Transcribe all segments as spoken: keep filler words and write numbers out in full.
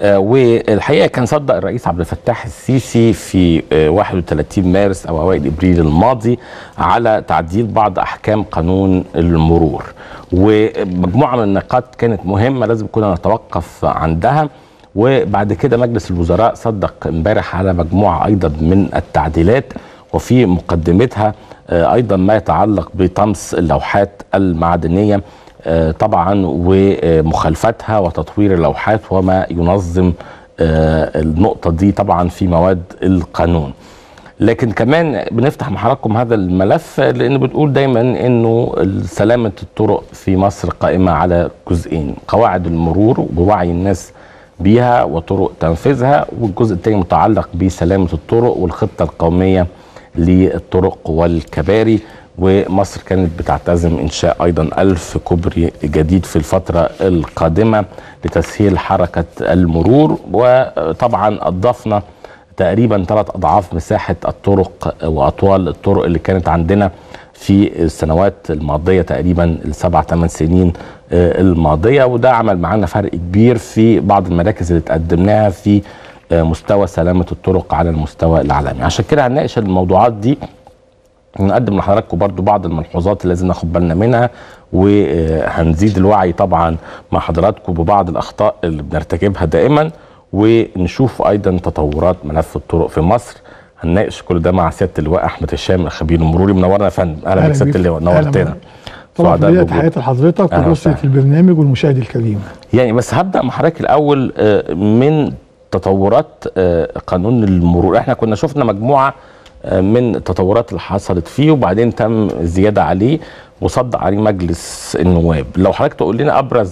آه والحقيقه كان صدق الرئيس عبد الفتاح السيسي في آه واحد وثلاثين مارس او اوائل ابريل الماضي على تعديل بعض احكام قانون المرور، ومجموعه من النقاط كانت مهمه لازم كنا نتوقف عندها. وبعد كده مجلس الوزراء صدق امبارح على مجموعه ايضا من التعديلات، وفي مقدمتها ايضا ما يتعلق بطمس اللوحات المعدنيه طبعا ومخالفتها وتطوير اللوحات وما ينظم النقطه دي طبعا في مواد القانون. لكن كمان بنفتح مع حضراتكم هذا الملف لان بنقول دايما انه سلامه الطرق في مصر قائمه على جزئين: قواعد المرور ووعي الناس بيها وطرق تنفيذها، والجزء الثاني متعلق بسلامه الطرق والخطه القوميه للطرق والكباري. ومصر كانت بتعتزم انشاء ايضا ألف كوبري جديد في الفتره القادمه لتسهيل حركه المرور، وطبعا اضفنا تقريبا ثلاث اضعاف مساحه الطرق واطوال الطرق اللي كانت عندنا في السنوات الماضيه، تقريبا السبع ثمان سنين الماضيه، وده عمل معانا فرق كبير في بعض المراكز اللي تقدمناها في مستوى سلامه الطرق على المستوى العالمي. عشان كده هنناقش الموضوعات دي ونقدم لحضراتكم برضو بعض الملحوظات اللي لازم ناخد بالنا منها، وهنزيد الوعي طبعا مع حضراتكم ببعض الاخطاء اللي بنرتكبها دائما، ونشوف ايضا تطورات ملف الطرق في مصر. هنناقش كل ده مع سياده اللواء احمد هشام الخبير المروري. منورنا يا فندم. اهلا بك سياده اللواء، نورتنا. طبعا بدايه تحياتي لحضرتك ورؤسة البرنامج والمشاهد الكريم. يعني بس هبدا مع حضرتك الاول من تطورات قانون المرور. احنا كنا شفنا مجموعه من التطورات اللي حصلت فيه وبعدين تم الزياده عليه وصدق عليه مجلس النواب. لو حضرتك تقول لنا ابرز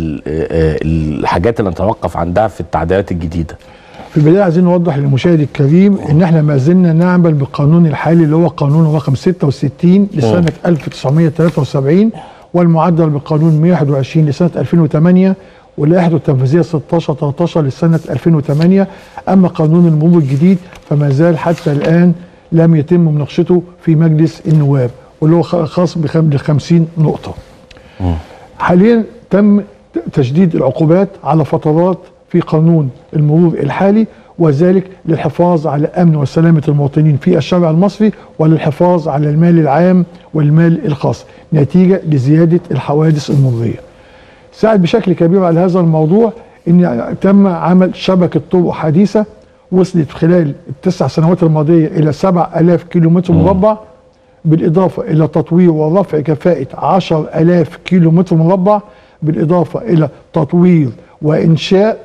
الحاجات اللي نتوقف عندها في التعديلات الجديده. في البدايه عايزين نوضح للمشاهد الكريم ان احنا ما زلنا نعمل بالقانون الحالي اللي هو قانون رقم ستة وستين لسنه ألف وتسعمائة وثلاثة وسبعين، والمعدل بالقانون مئة وواحد وعشرين لسنه ألفين وثمانية، واللائحه التنفيذيه ستة عشر ثلاثة عشر لسنه ألفين وثمانية. اما قانون المرور الجديد فما زال حتى الان لم يتم مناقشته في مجلس النواب، واللي هو خاص ب خمسين نقطه. حاليا تم تشديد العقوبات على فترات في قانون المرور الحالي، وذلك للحفاظ على امن وسلامه المواطنين في الشارع المصري وللحفاظ على المال العام والمال الخاص نتيجه لزياده الحوادث المروريه. ساعد بشكل كبير على هذا الموضوع ان تم عمل شبكه طرق حديثه وصلت خلال التسع سنوات الماضيه الى سبعة آلاف كيلو متر مربع، بالاضافه الى تطوير ورفع كفاءه عشرة آلاف كيلو متر مربع، بالاضافه الى تطوير وانشاء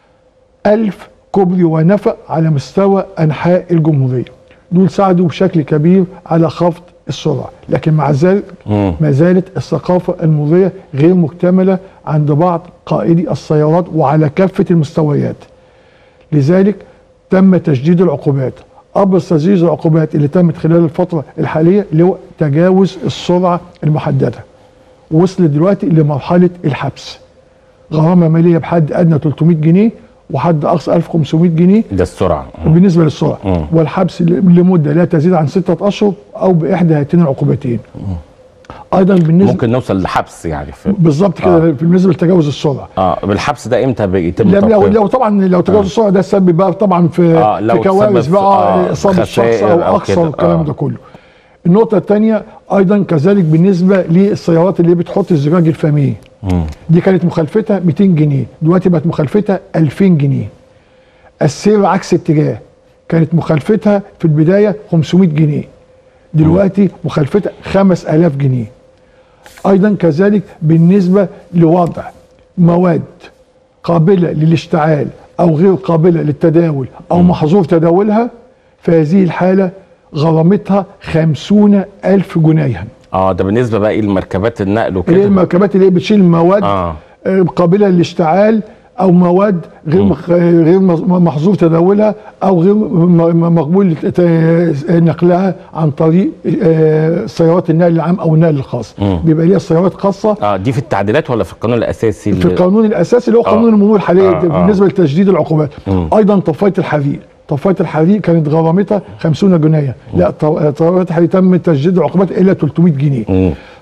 ألف كوبري ونفق على مستوى انحاء الجمهوريه. دول ساعدوا بشكل كبير على خفض السرعه، لكن مع ذلك ما زالت الثقافه المروريه غير مكتمله عند بعض قائدي السيارات وعلى كافه المستويات. لذلك تم تشديد العقوبات. ابرز تشديد العقوبات اللي تمت خلال الفتره الحاليه اللي هو تجاوز السرعه المحدده، وصلت دلوقتي لمرحله الحبس. غرامه ماليه بحد ادنى ثلاثمائة جنيه وحد اقصى ألف وخمسمائة جنيه ده السرعه بالنسبه للسرعه، مم. والحبس لمده لا تزيد عن ستة اشهر او باحدى هاتين العقوبتين. ايضا بالنسبه ممكن نوصل لحبس يعني بالظبط كده. آه. بالنسبه لتجاوز السرعه اه بالحبس ده امتى بيتم لو, لو طبعا لو تجاوز آه. السرعه ده سبب بقى طبعا في آه في كوارث بقى اصابه الشخص او اقصى والكلام آه. ده كله. النقطه الثانيه ايضا كذلك بالنسبه للسيارات اللي بتحط الزجاج الفمي، دي كانت مخالفتها مئتين جنيه، دلوقتي بقت مخالفتها ألفين جنيه. السير عكس اتجاه كانت مخالفتها في البدايه خمسمائة جنيه، دلوقتي مخالفتها خمسة آلاف جنيه. ايضا كذلك بالنسبه لوضع مواد قابله للاشتعال او غير قابله للتداول او محظور تداولها، في هذه الحاله غرامتها خمسون ألف جنيها. اه ده بالنسبه بقى لمركبات النقل وكده، اللي هي المركبات اللي هي بتشيل مواد آه. قابله للاشتعال او مواد غير م. غير محظور تداولها او غير مقبول نقلها عن طريق سيارات النقل العام او النقل الخاص. م. بيبقى ليها سيارات خاصه. اه دي في التعديلات ولا في القانون الاساسي؟ في القانون الاساسي اللي هو قانون آه. المرور الحالي آه. بالنسبه آه. لتشديد العقوبات. م. ايضا طفايه الحريق، طفايه الحريق كانت غرامتها خمسين جنيه، لا طفايه الحريق تم تشديد العقوبات الى ثلاثمائة جنيه. م.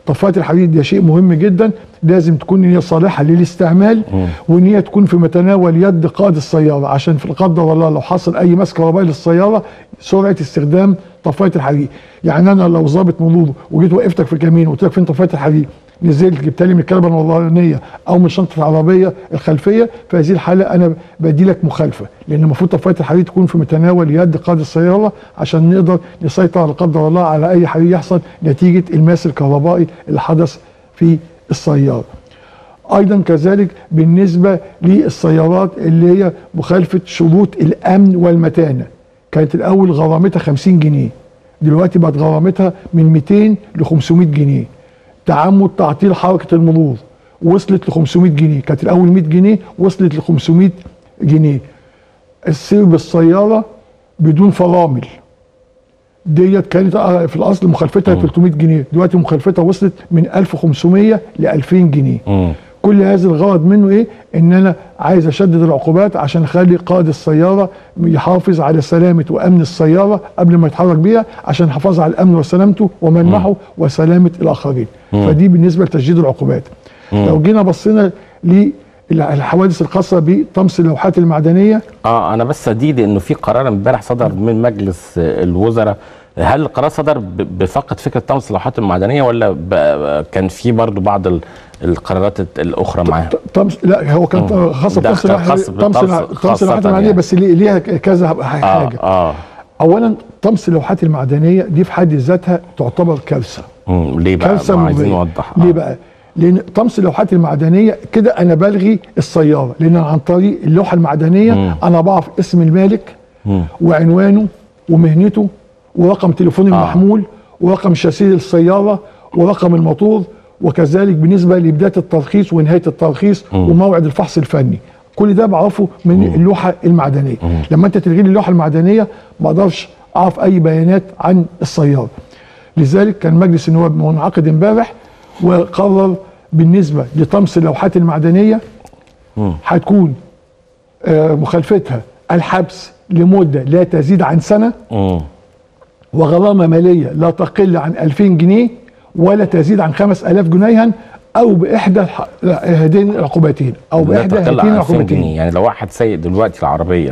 طفايه الحديد ده شيء مهم جدا، لازم تكون هي صالحه للاستعمال وان هي تكون في متناول يد قائد السياره، عشان في قدر الله لو حصل اي مس كهربائي للسياره سرعه استخدام طفايه الحديد. يعني انا لو ظابط مرور وجيت وقفتك في الكمين وقلت لك فين طفايه الحديد، نزلت جبت لي من الكنبه الورانيه او من شنطه العربيه الخلفيه، في هذه الحاله انا بدي لك مخالفه، لان المفروض طفايه الحديد تكون في متناول يد قائد السياره عشان نقدر نسيطر لا قدر الله على اي حديد يحصل نتيجه الماس الكهربائي اللي حدث في السياره. ايضا كذلك بالنسبه للسيارات اللي هي مخالفه شروط الامن والمتانه، كانت الاول غرامتها خمسين جنيه، دلوقتي بقت غرامتها من مئتين ل خمسمائة جنيه. تعمد تعطيل حركه المرور وصلت ل خمسمائة جنيه، كانت الاول مئة جنيه وصلت ل خمسمائة جنيه. السير بالسياره بدون فرامل ديت كانت في الاصل مخالفتها ثلاثمائة جنيه، دلوقتي مخالفتها وصلت من ألف وخمسمائة ل ألفين جنيه. م. كل هذا الغرض منه ايه؟ ان انا عايز اشدد العقوبات عشان اخلي قائد السياره يحافظ على سلامه وامن السياره قبل ما يتحرك بيها، عشان الحفاظ على الامن وسلامته ومنعه وسلامه الاخرين. م. فدي بالنسبه لتشديد العقوبات. م. لو جينا بصينا للحوادث الخاصه بطمس اللوحات المعدنيه، اه انا بس دي لانه في قرار امبارح صدر من مجلس الوزراء، هل القرار صدر بفقط فكره طمس اللوحات المعدنيه ولا كان في برضه بعض القرارات الاخرى معاها؟ طمس لا هو كان خاص بطمس طمس اللوحات المعدنيه، بس ليها كذا حاجه. آه آه. اولا طمس اللوحات المعدنيه دي في حد ذاتها تعتبر كارثه. امم ليه بقى؟ كارثه عايزين نوضح. آه. ليه بقى؟ لان طمس اللوحات المعدنيه كده انا بلغي السياره، لان عن طريق اللوحه المعدنيه مم. انا بعرف اسم المالك مم. وعنوانه ومهنته ورقم تليفون المحمول آه. ورقم شاسيه السياره ورقم الموتور، وكذلك بالنسبه لبدايه الترخيص ونهايه الترخيص مم. وموعد الفحص الفني، كل ده بعرفه من مم. اللوحه المعدنيه. مم. لما انت تلغي لي اللوحه المعدنيه ما اقدرش اعرف اي بيانات عن السياره. لذلك كان مجلس النواب منعقد امبارح وقرر بالنسبه لطمس اللوحات المعدنيه هتكون آه مخالفتها الحبس لمده لا تزيد عن سنه مم. وغرامه ماليه لا تقل عن ألفين جنيه ولا تزيد عن خمسة آلاف جنيها او باحدى هذين العقوبتين او باحدى هاتين العقوبتين. يعني لو واحد سايق دلوقتي العربيه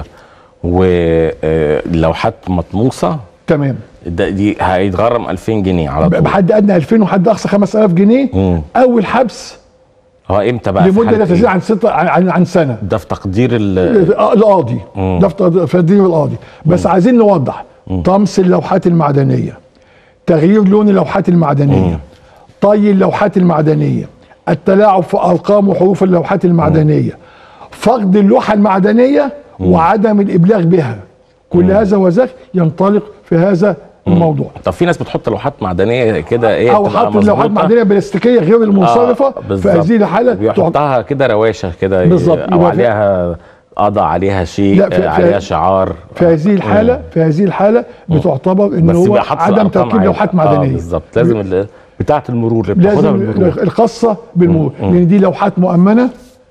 ولوحات مطموسه تمام ده دي هيتغرم ألفين جنيه على طول، بحد ادنى ألفين وحد اقصى خمسة آلاف جنيه. مم. او الحبس هو امتى بقى؟ لمده لا تزيد عن ستة عن عن سنه. ده في تقدير القاضي، ده في تقدير القاضي. بس مم. عايزين نوضح مم. طمس اللوحات المعدنيه، تغيير لون اللوحات المعدنيه، مم. طي اللوحات المعدنيه، التلاعب في ارقام وحروف اللوحات المعدنيه، مم. فقد اللوحه المعدنيه مم. وعدم الابلاغ بها، كل مم. هذا وذاك ينطلق في هذا الموضوع. طب في ناس بتحط لوحات معدنيه كده ايه، او حط لوحات معدنيه بلاستيكيه غير المنصرفه. آه في هذه الحاله بيحطها كده رواشه كده بالظبط، او عليها قضى عليها شيء في عليها شعار. في هذه الحاله في هذه الحاله بتعتبر ان هو عدم تركيب لوحات معدنيه. آه بالظبط، لازم بتاعه المرور اللي بتاخدها بالمرور الخاصه بالمرور، لان دي لوحات مؤمنه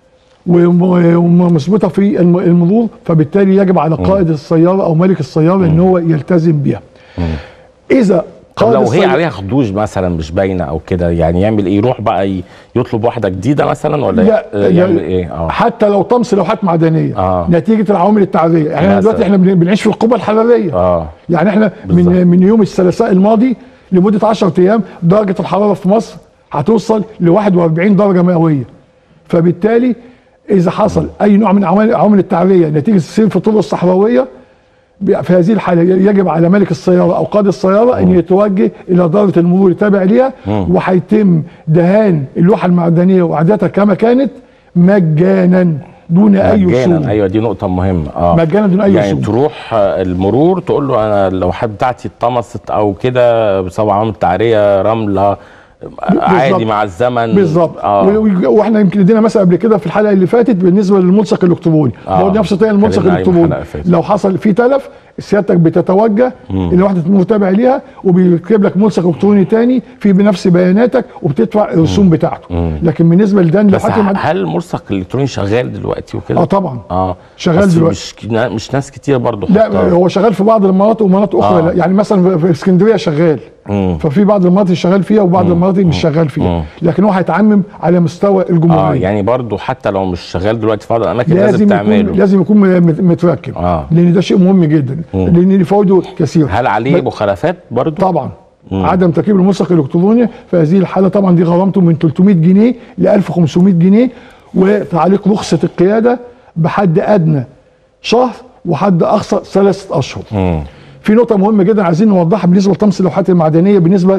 ومثبته في المرور، فبالتالي يجب على قائد السياره او مالك السياره ان هو يلتزم بها. اذا لو هي عليها خدوش مثلا مش باينه او كده، يعني يعمل ايه؟ يروح بقى يطلب واحده جديده مثلا ولا لا يعمل ايه؟ اه حتى لو طمس لوحات معدنيه آه. نتيجه العوامل التعريه، يعني احنا دلوقتي احنا بنعيش في القبه الحراريه. اه يعني احنا بالزبط. من من يوم الثلاثاء الماضي لمده عشرة ايام درجه الحراره في مصر هتوصل ل واحد وأربعين درجه مئويه، فبالتالي اذا حصل اي نوع من عوامل التعريه نتيجه السير في الطرق الصحراويه، في هذه الحاله يجب على مالك السياره او قائد السياره ان يتوجه الى دائره المرور التابع ليها، وهيتم دهان اللوحه المعدنيه واعادتها كما كانت مجانا دون اي رسوم. ايوه دي نقطه مهمه. اه مجانا دون اي رسوم. يعني تروح المرور تقول له انا اللوحات بتاعتي اتطمست او كده بسبب عوامل تعريه رمله عادي مع الزمن بالظبط. آه. واحنا يمكن ادينا مثلا قبل كده في الحلقه اللي فاتت بالنسبه للملصق الالكتروني، هو آه. نفس طريقه الملصق الالكتروني، لو حصل فيه تلف سيادتك بتتوجه الى وحده المتابع ليها وبيكتب لك ملصق الكتروني تاني في بنفس بياناتك وبتدفع الرسوم بتاعته. مم. لكن بالنسبه لدان بس هل الملصق الالكتروني شغال دلوقتي وكده؟ اه طبعا اه شغال دلوقتي، مش مش ناس كتير برضه. لا هو شغال في بعض المناطق ومناطق اخرى. آه. يعني مثلا في اسكندريه شغال. مم. ففي بعض المناطق شغال فيها وبعض المناطق مش شغال فيها. مم. لكن هو هيتعمم على مستوى الجمهوريه. اه يعني برضه حتى لو مش شغال دلوقتي في بعض الاماكن لازم, لازم تعمله. لازم يكون متركب. آه. لان ده شيء مهم جدا. مم. لان له فوائده كثيره. هل عليه مخالفات برضه؟ طبعا. مم. عدم تركيب الملصق الالكتروني في هذه الحاله طبعا دي غرامته من ثلاثمائة جنيه ل ألف وخمسمائة جنيه، وتعليق رخصه القياده بحد ادنى شهر وحد اقصى ثلاثه اشهر. مم. في نقطه مهمه جدا عايزين نوضحها بالنسبه لطمس اللوحات المعدنيه بالنسبه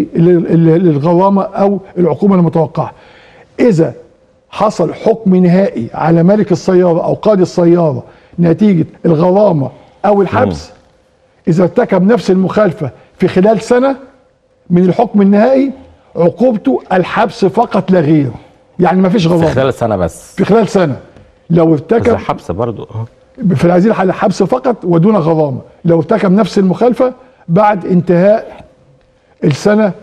للغرامه او العقوبه المتوقعه. اذا حصل حكم نهائي على مالك السياره او قاضي السياره نتيجه الغرامه او الحبس، مم. اذا ارتكب نفس المخالفه في خلال سنه من الحكم النهائي عقوبته الحبس فقط لا غير. يعني ما فيش غرامه في خلال سنه بس. في خلال سنه لو ارتكب حبس برضه في هذه الحاله حبس فقط ودون غرامه. لو ارتكب نفس المخالفه بعد انتهاء السنه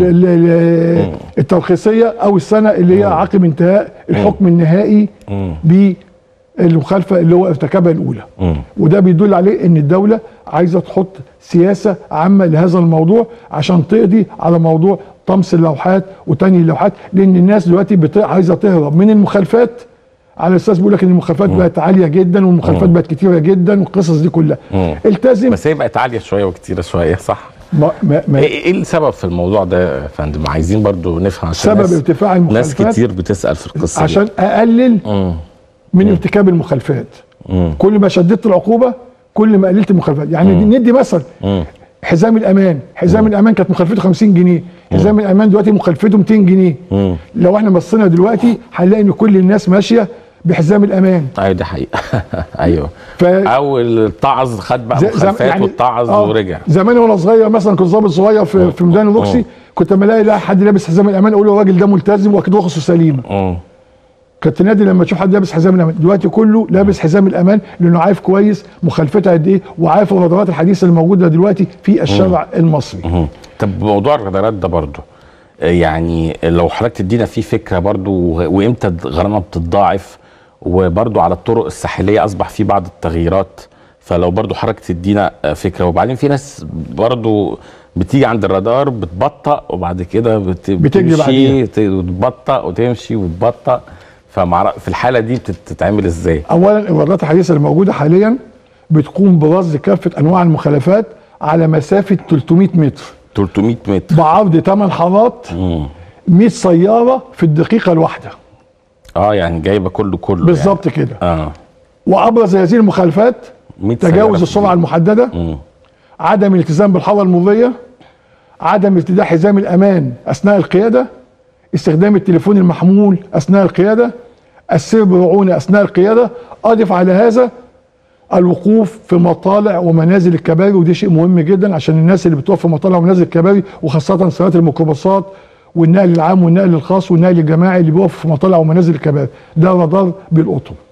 الترخيصيه او السنه اللي هي عقب انتهاء الحكم النهائي بالمخالفه اللي هو ارتكبها الاولى. وده بيدل عليه ان الدوله عايزه تحط سياسه عامه لهذا الموضوع عشان تقضي على موضوع طمس اللوحات وتاني اللوحات، لان الناس دلوقتي عايزه تهرب من المخالفات على اساس بيقول لك ان المخالفات بقت عاليه جدا والمخالفات بقت كتيره جدا والقصص دي كلها. مم. التزم. بس هي بقت عاليه شويه وكتيره شويه صح؟ ما ما ما ايه السبب في الموضوع ده يا فندم؟ عايزين برضو نفهم عشان سبب ارتفاع المخالفات. ناس كتير بتسال في القصه عشان دي. اقلل مم. من مم. ارتكاب المخالفات. مم. كل ما شددت العقوبه كل ما قللت المخالفات. يعني مم. ندي مثل مم. حزام الامان، حزام مم. الامان كانت مخالفته خمسين جنيه، حزام مم. الامان دلوقتي مخالفته مئتين جنيه. مم. لو احنا بصينا دلوقتي هنلاقي ان كل الناس ماشيه بحزام الامان. ايوه دي حقيقه. ايوه ف... او الطعز خد بقى مخالفات يعني والطعز آه ورجع. زمان وانا صغير مثلا كنت ظابط صغير في, مم. في ميدان الروكسي، كنت لما الاقي حد لابس حزام الامان اقول له الراجل ده ملتزم واكيد رخصه سليمه. كنت نادي لما تشوف حد لابس حزام الامان. دلوقتي كله لابس حزام الامان لانه عارف كويس مخالفتها قد ايه وعارف الرادارات الحديثه الموجوده دلوقتي في الشارع مم. المصري. مم. طب موضوع الرادارات ده برضه يعني لو حضرتك تدينا فيه فكره برضه، وامتى الغرامه بتتضاعف، وبرضه على الطرق الساحليه اصبح في بعض التغييرات، فلو برضه حضرتك تدينا فكره. وبعدين في ناس برضه بتيجي عند الرادار بتبطأ وبعد كده بت... بتمشي وتبطأ وتمشي وتبطأ، ففي الحاله دي بتتعمل ازاي؟ اولا الرادارات الحديثه الموجوده حاليا بتقوم برصد كافه انواع المخالفات على مسافه ثلاثمائة متر. ثلاثمائة متر بعرض ثمان حارات، مئة سياره في الدقيقه الواحده. اه يعني جايبه كله كله بالظبط يعني. كده. اه وابرز هذه المخالفات تجاوز السرعه المحدده، مم. عدم الالتزام بالحاره المروريه، عدم ارتداء حزام الامان اثناء القياده، استخدام التليفون المحمول اثناء القياده، السير برعونه اثناء القياده. اضف على هذا الوقوف في مطالع ومنازل الكباري، ودي شيء مهم جدا عشان الناس اللي بتقف في مطالع ومنازل الكباري، وخاصه سيارات الميكروباصات والنقل العام والنقل الخاص والنقل الجماعي اللي بيقف في مطالع ومنازل الكباري، ده رادار بيلقطه.